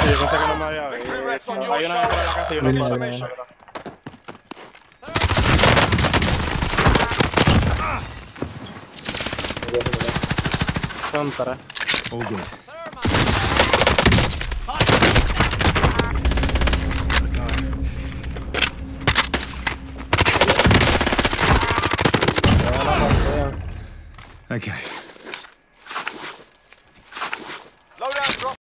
Yo pensé que no me había visto. Hay una dentro de la casa y una Viene, fuera. viene. Son tres. All good. Okay.